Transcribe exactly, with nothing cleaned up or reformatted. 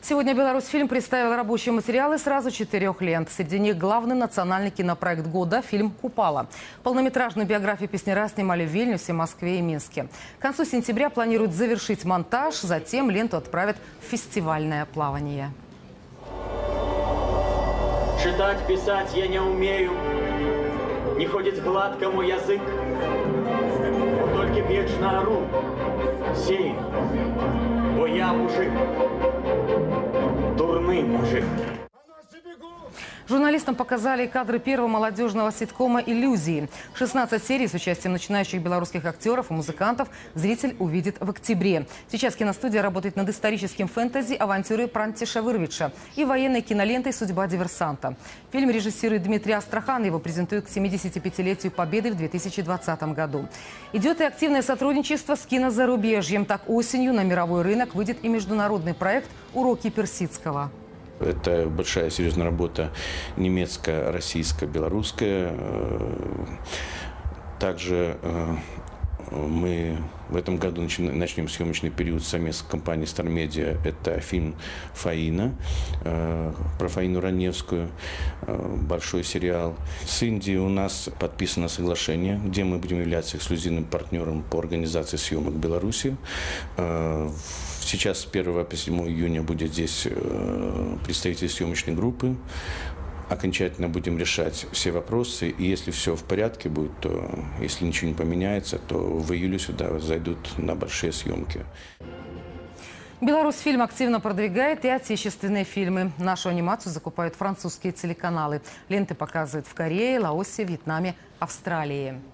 Сегодня «Беларусьфильм» представил рабочие материалы сразу четырех лент. Среди них главный национальный кинопроект года – фильм «Купала». Полнометражную биографию песняра снимали в Вильнюсе, Москве и Минске. К концу сентября планируют завершить монтаж, затем ленту отправят в фестивальное плавание. Читать, писать я не умею, не ходит гладко мой язык, вот только вечно ору, сею, бо я мужик, дурный мужик. Журналистам показали кадры первого молодежного ситкома «Иллюзии». шестнадцать серий с участием начинающих белорусских актеров и музыкантов зритель увидит в октябре. Сейчас киностудия работает над историческим фэнтези авантюрой Прантиша Вырвича и военной кинолентой «Судьба диверсанта». Фильм режиссирует Дмитрий Астрахан. Его презентуют к семидесятипятилетию Победы в две тысячи двадцатом году. Идет и активное сотрудничество с кинозарубежьем. Так осенью на мировой рынок выйдет и международный проект «Уроки персидского». Это большая серьезная работа немецкая, российская, белорусская. Также мы в этом году начнем съемочный период совместно с компанией Star Media. Это фильм «Фаина», про Фаину Раневскую, большой сериал. С Индией у нас подписано соглашение, где мы будем являться эксклюзивным партнером по организации съемок в Беларуси. Сейчас с первого по седьмое июня будет здесь представитель съемочной группы. Окончательно будем решать все вопросы. И если все в порядке будет, то если ничего не поменяется, то в июле сюда зайдут на большие съемки. «Беларусьфильм» активно продвигает и отечественные фильмы. Нашу анимацию закупают французские телеканалы. Ленты показывают в Корее, Лаосе, Вьетнаме, Австралии.